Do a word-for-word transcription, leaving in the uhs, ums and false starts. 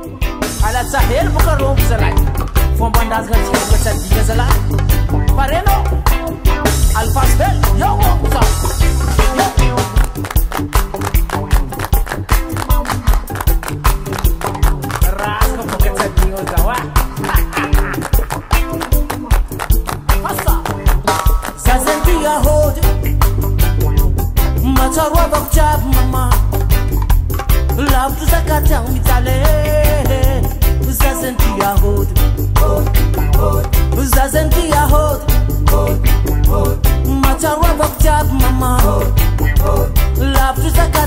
Alatsa hely boka rombo zalahy fomban-drazana tsy tsadika zalahy pareno alfasy hely yo za yo rasaka boka tsadigna zao a fasa zazantia hody matsaroavako jiaby mama lavitro zakatiagno mitaly zazantia hody zazantia hody matsaroavako jiaby mama lavitro zaka